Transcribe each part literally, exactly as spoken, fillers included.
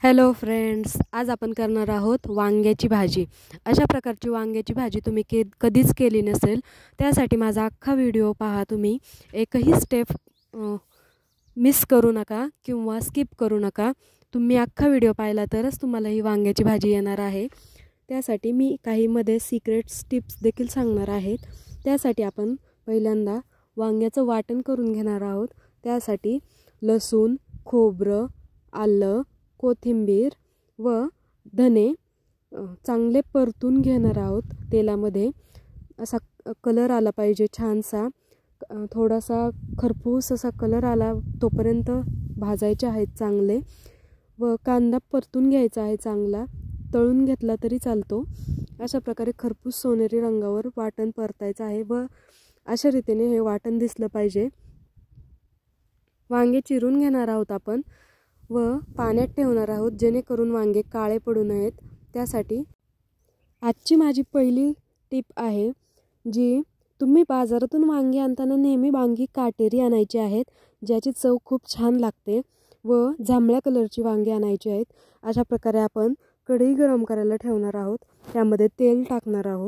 Hello friends, आज आपण करणार आहोत वांग्याची भाजी। अशा प्रकारची वांग्याची भाजी तुम्ही के कधीच केली नसेल, त्यासाठी माझा अख्खा व्हिडिओ पहा। तुम्ही एकही स्टेप मिस करू नका किंवा स्किप करू नका। तुम्ही अख्खा व्हिडिओ पाहिला तरच तुम्हाला ही वांग्याची भाजी येणार आहे। त्यासाठी मी काही मध्ये सिक्रेट्स टिप्स देखील सांगणार आहेत। त्यासाठी आपण पहिल्यांदा वांग्याचं वाटण करून घेणार आहोत। त्यासाठी लसूण, खोबरं, आलं, कोथिंबीर व धने चांगले परतून घेणार आहोत तेलामध्ये। असा कलर आला पाहिजे छानसा, थोडासा खरपूस असा कलर आला तोपर्यंत भाजायचे आहेत चांगले। व कांदा परतून घ्यायचा आहे चांगला, तळून घेतला तरी चालतो। अशा प्रकारे खरपूस सोनेरी रंगावर वाटण परतायचं आहे व अशा रीतीने हे वाटण दिसलं पाहिजे। वांगे चिरून घेणार आहोत आपण व पाण्यात ठेवणार आहोत, जेणेकरून वांगे काळे पडू नयेत। त्यासाठी आजची माझी पहिली टिप आहे, जी तुम्ही बाजारातून वांगी आणताना नेहमी वांगी काटेरी आणायची आहेत, ज्याची चव खूप छान लागते व जांभळ्या कलरची वांगी आणायची आहेत। अशा प्रकारे आपण कढई गरम करायला ठेवणार आहोत, त्यामध्ये तेल टाकणार आहोत।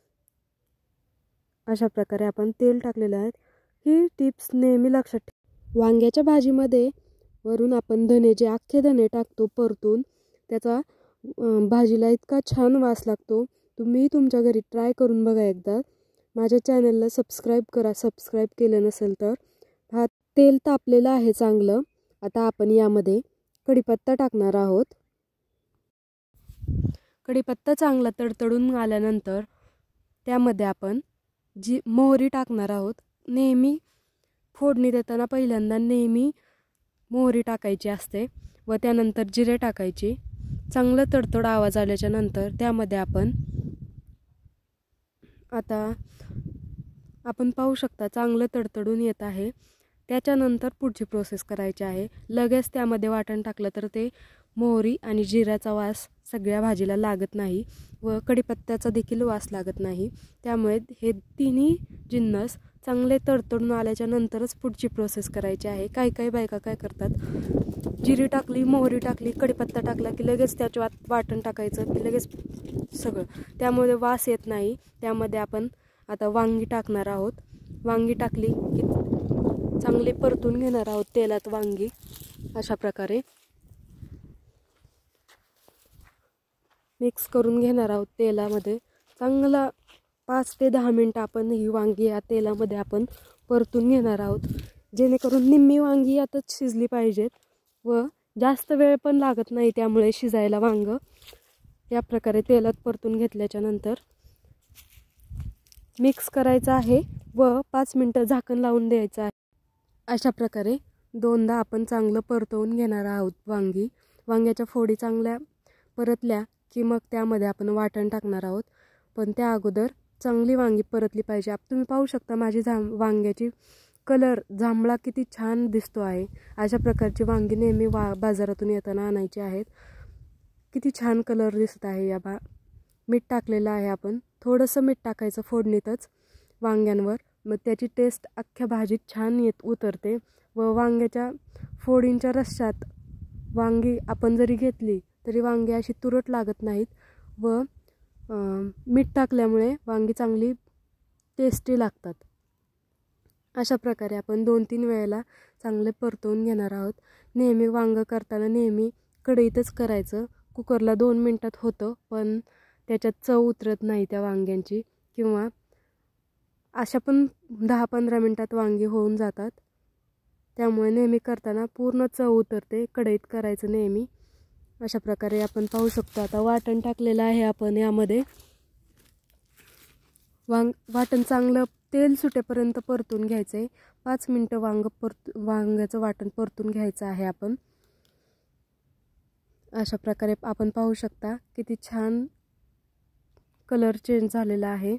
अशा प्रकारे आपण तेल टाकलेले आहेत। ही टिप्स नेहमी लक्षात ठेवा। वांग्याच्या भाजीमध्ये वरून आपण धने, जे अख्खे धने टाकतो परतून, त्याचा भाजीला इतका छान वास लागतो। तुम्ही तुमच्या घरी ट्राय करून बघा एकदा। माझ्या चॅनलला सबस्क्राईब करा, सबस्क्राईब केलं नसेल तर। हा तेल तापलेलं आहे चांगलं। आता आपण यामध्ये कढीपत्ता टाकणार आहोत। कढीपत्ता चांगला तडतडून आल्यानंतर त्यामध्ये आपण जी मोहरी टाकणार आहोत। नेहमी फोडणी देताना पहिल्यांदा नेहमी मोहरी टाकायची असते व त्यानंतर जिरे टाकायचे। चांगलं तडतड आवाज आल्याच्या नंतर त्यामध्ये आपण आता आपण पाहू शकता चांगलं तडतडून येत आहे। त्याच्यानंतर पुढची प्रोसेस करायची आहे। लगेच त्यामध्ये वाटण टाकलं तर ते मोहरी आणि जिऱ्याचा वास सगळ्या भाजीला लागत नाही व कढीपत्त्याचा देखील वास लागत नाही। त्यामुळे हे तिन्ही जिन्नस चांगले तडतडून आल्याच्या नंतरच पुढची प्रोसेस करायची आहे। काही काही बायका काय करतात, जिरी टाकली, मोहरी टाकली, कढीपत्ता टाकला की लगेच त्याच्यात वाटण टाकायचं की लगेच सगळं, त्यामुळे वास येत नाही। त्यामध्ये आपण आता वांगी टाकणार आहोत। वांगी टाकली की चांगले परतून घेणार आहोत तेलात वांगी। अशा प्रकारे मिक्स करून घेणार आहोत तेलामध्ये। चांगला पाच ते दहा मिनिट आपण ही वांगी या तेलामध्ये आपण परतून घेणार आहोत, जेणेकरून निम्मी वांगी यातच शिजली पाहिजेत व जास्त वेळ पण लागत नाही त्यामुळे शिजायला वांग। या प्रकारे तेलात परतून घेतल्याच्या नंतर मिक्स करायचं आहे व पाच मिनिटं झाकण लावून द्यायचं आहे। अशा प्रकारे दोनदा आपण चांगलं परतवून घेणार आहोत वांगी। वांग्याच्या फोडी चांगल्या परतल्या की मग त्यामध्ये आपण वाटण टाकणार आहोत, पण त्या अगोदर चांगली वांगी परतली पाहिजे। तुम्ही पाहू शकता माझी जा वांग्याची कलर जांभळा किती छान दिसतो आहे। अशा प्रकारची वांगी नेहमी वा बाजारातून येताना आणायची आहेत। किती छान कलर दिसत आहे या बा मीठ टाकलेलं आहे आपण, थोडंसं मीठ टाकायचं फोडणीतच वांग्यांवर, मग त्याची टेस्ट अख्ख्या भाजीत छान येत उतरते व वांग्याच्या फोडींच्या रश्श्यात वांगी आपण जरी घेतली तरी वांगी अशी तुरट लागत नाहीत व मीठ टाकल्यामुळे वांगी चांगली टेस्टी लागतात। अशा प्रकारे आपण दोन तीन वेळेला चांगले परतवून घेणार आहोत। नेहमी वांग करताना नेहमी कढईतच करायचं। कुकरला दोन मिनटात होतं, पण त्याच्यात चव उतरत नाही त्या वांग्यांची, किंवा अशा पण दहा पंधरा मिनटात वांगी होऊन जातात। त्यामुळे नेहमी करताना पूर्ण चव उतरते, कढईत करायचं नेहमी। अशा प्रकारे आपण पाहू शकतो आता वाटण टाकलेलं आहे आपण यामध्ये। वांग वाटण चांगलं तेल सुटेपर्यंत परतून घ्यायचं आहे। पाच मिनटं वांग परत वांग्याचं वाटण परतून घ्यायचं आहे आपण। अशा प्रकारे आपण पाहू शकता किती छान कलर चेंज झालेला आहे।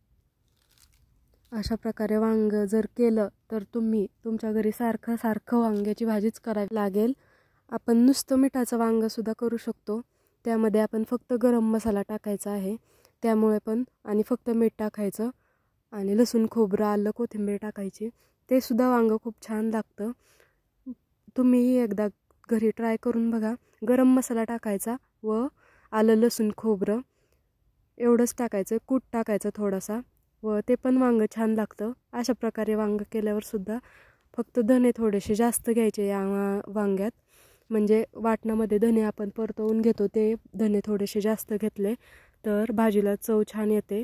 अशा प्रकारे वांग जर केलं तर तुम्ही तुमच्या घरी सारखं सारखं वांग्याची भाजीच करावी लागेल। आपण नुसतं मिठाचं वांगंसुद्धा करू शकतो। त्यामध्ये आपण फक्त गरम मसाला टाकायचा आहे, त्यामुळे पण, आणि फक्त मीठ टाकायचं आणि लसूण, खोबरं, आलं, कोथिंबीर टाकायची। ते सुद्धा वांग खूप छान लागतं। तुम्हीही एकदा घरी ट्राय करून बघा गरम मसाला टाकायचा व आलं लसूण खोबरं एवढंच टाकायचं, कूट टाकायचं थोडासा व ते पण वांगं छान लागतं. अशा प्रकारे वांगं केल्यावर सुद्धा फक्त धने थोडेसे जास्त घ्यायचे या वांग्यात, म्हणजे वाटणामध्ये धने आपण परतवून घेतो ते धने थोडेसे जास्त घेतले तर भाजीला चव छान येते.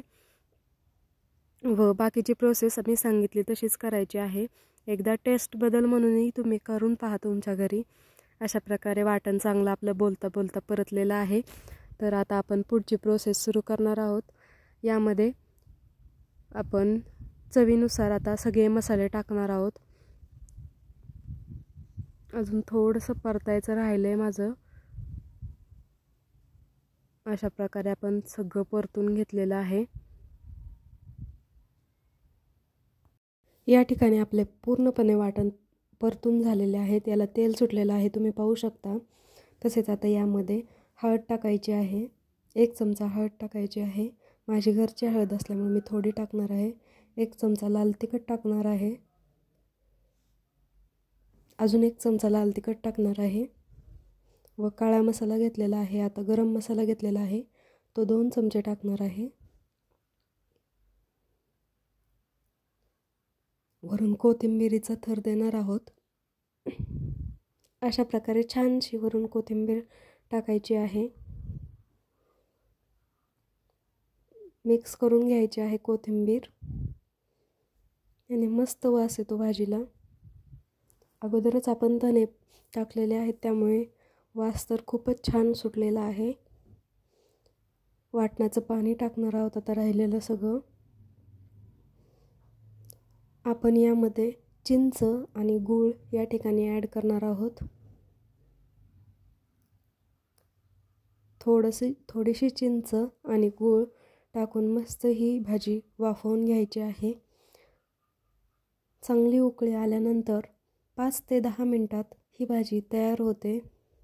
व बाकीची प्रोसेस मी सांगितली तशीच करायची आहे. एकदा टेस्ट बदल म्हणूनही तुम्ही करून पहा तुमच्या घरी. अशा प्रकारे वाटण चांगलं आपलं बोलता बोलता परतलेलं आहे. तर आता आपण पुढची प्रोसेस सुरू करणार आहोत. यामध्ये आपण चवीनुसार आता सगळे मसाले टाकणार आहोत. अजून थोडंसं परतायचं राहिलं आहे माझं. अशा प्रकारे आपण सगळं परतून घेतलेलं आहे. या ठिकाणी आपले पूर्णपणे वाटण परतून झालेले आहे, त्याला तेल सुटलेलं आहे तुम्ही पाहू शकता. तसेच आता यामध्ये हळद टाकायची आहे. एक चमचा हळद टाकायची आहे. माझी घरची हळद असल्यामुळे मी थोडी टाकणार आहे. एक चमचा लाल तिखट टाकणार आहे. अजून एक चमचा लाल तिखट टाकणार आहे व काळा मसाला घेतलेला आहे. आता गरम मसाला घेतलेला आहे तो दोन चमचे टाकणार आहे. वरून कोथिंबीरीचा थर देणार आहोत. अशा प्रकारे छानशी वरून कोथिंबीर टाकायची आहे. मिक्स करून घ्यायची आहे कोथिंबीर, याने मस्त वास येतो भाजीला. अगोदरच आपण धने टाकलेले आहेत त्यामुळे वास तर खूपच छान सुटलेला आहे. वाटणाचं पाणी टाकणार आहोत आता राहिलेलं सगळं. आपण यामध्ये चिंच आणि गूळ या ठिकाणी ॲड करणार आहोत. थोडीशी थोडीशी चिंच आणि गूळ टाकून मस्त ही भाजी वाफवून घ्यायची आहे. चांगली उकळी आल्यानंतर पाच ते दहा मिनिटात ही भाजी तयार होते.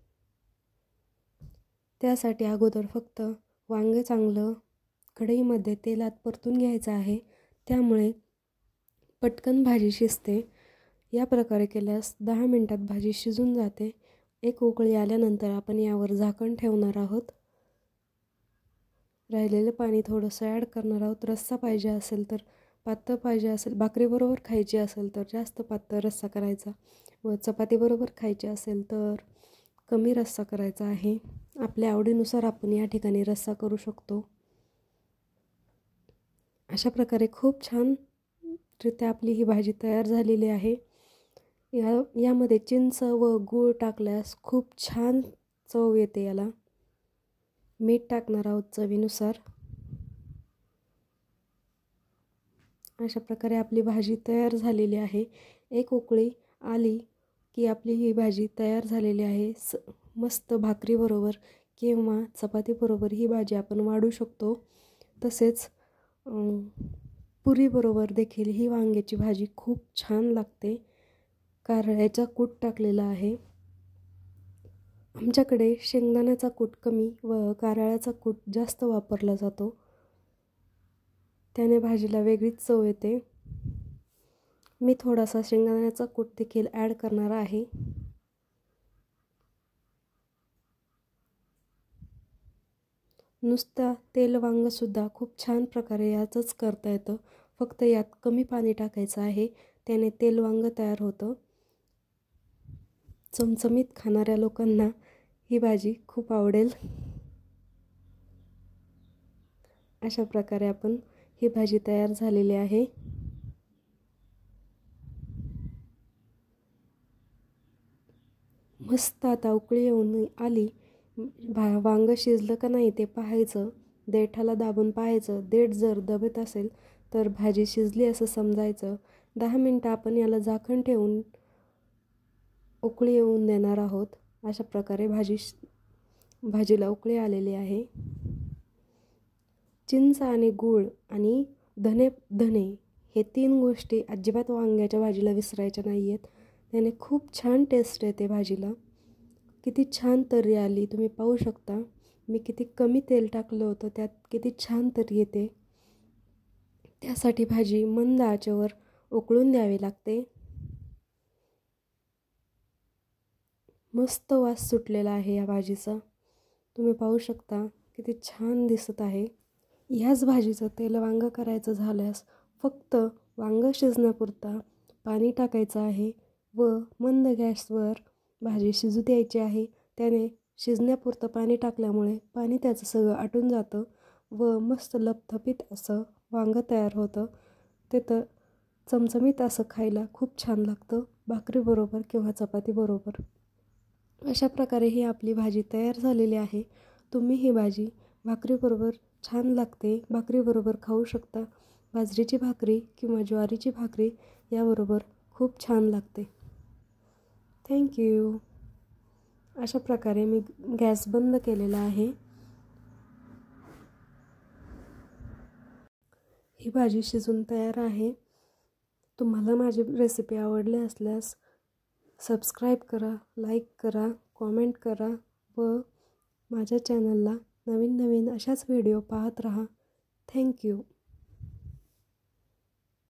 त्यासाठी अगोदर फक्त वांगे चांगलं कढईमध्ये तेलात परतून घ्यायचं आहे, त्यामुळे पटकन भाजी शिजते. या प्रकारे केल्यास दहा मिनिटात भाजी शिजून जाते. एक उकळी आल्यानंतर आपण यावर झाकण ठेवणार आहोत. राहिलेलं पाणी थोडंसं ॲड करणार आहोत. रस्सा पाहिजे असेल तर पातळ, पाहिजे असेल भाकरीबरोबर खायची असेल तर जास्त पातळ रस्सा करायचा व चपातीबरोबर खायची असेल तर कमी रस्सा करायचा आहे. आपल्या आवडीनुसार आपण या ठिकाणी रस्सा करू शकतो. अशा प्रकारे खूप छान रित्या आपली ही भाजी तयार झालेली आहे. या यामध्ये चिंच व गूळ टाकल्यास खूप छान चव येते याला. मीठ टाकणार आहोत चवीनुसार. अशा प्रकारे आपली भाजी तयार झालेली आहे. एक उकळी आली की आपली ही भाजी तयार झालेली आहे. स मस्त भाकरीबरोबर किंवा चपातीबरोबर ही भाजी आपण वाढू शकतो. तसेच पुरीबरोबर देखील ही वांग्याची भाजी खूप छान लागते. कारळ्याचा कूट टाकलेला आहे. आमच्याकडे शेंगदाण्याचा कूट कमी व कारळ्याचा कूट जास्त वापरला जातो, त्याने भाजीला वेगळीच चव येते. मी थोडासा शेंगदाण्याचा कूट देखील ॲड करणार आहे. नुसता तेल वांगंसुद्धा खूप छान प्रकारे याचंच करता येतं. फक्त यात कमी पाणी टाकायचं आहे, त्याने तेल वांगं तयार होतं. चमचमीत खाणाऱ्या लोकांना ही भाजी खूप आवडेल. अशा प्रकारे आपण ही भाजी तयार झालेली आहे. मस्त आता उकळी येऊन आली. भा वांगं शिजलं का नाही ते पाहायचं. देठाला दाबून पाहायचं. देठ जर दबत असेल तर भाजी शिजली असं समजायचं. दहा मिनटं आपण याला झाकण ठेवून उकळी येऊन देणार आहोत. अशा प्रकारे भाजी भाजीला उकळी आलेली आहे. चिंच आणि गूळ आणि धने धने हे तीन गोष्टी अजिबात वांग्याच्या भाजीला विसरायच्या नाही आहेत. त्याने खूप छान टेस्ट येते भाजीला. किती छान तर्री आली तुम्ही पाहू शकता. मी किती कमी तेल टाकलं होतं, त्यात किती छान तर्री येते. त्यासाठी भाजी मंद आचेवर उकळून द्यावी लागते. मस्त वास सुटलेला आहे या भाजीचा. तुम्ही पाहू शकता किती छान दिसत आहे. ह्याच भाजीचं तेल वांगं करायचं झाल्यास फक्त वांगं शिजण्यापुरता पाणी टाकायचं आहे व मंद गॅसवर भाजी शिजू द्यायची आहे. त्याने शिजण्यापुरतं पाणी टाकल्यामुळे पाणी त्याचं सगळं आटून जातं व मस्त लपथपीत असं वांगं तयार होतं. ते तर चमचमीत असं खायला खूप छान लागतं भाकरीबरोबर किंवा चपातीबरोबर. अशा प्रकारे ही आपली भाजी तयार झालेली आहे. तुम्ही ही भाजी भाकरीबरोबर छान लागते, भाकरीबरोबर खाऊ शकता. बाजरीची भाकरी किंवा ज्वारीची भाकरी याबरोबर खूप छान लागते. थँक्यू. अशा प्रकारे मी गॅस बंद केलेला आहे. ही भाजी शिजून तयार आहे. तुम्हाला माझी रेसिपी आवडली असल्यास सबस्क्राईब करा, लाईक करा, कॉमेंट करा व माझ्या चॅनलला नवीन नवीन अशाच व्हिडिओ पाहत राहा. थँक्यू.